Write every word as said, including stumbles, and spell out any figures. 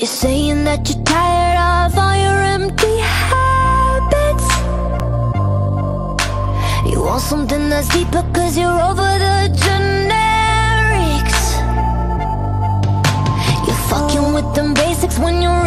You're saying that you're tired of all your empty habits. You want something that's deeper cause you're over the generics. You're fucking with them basics when you're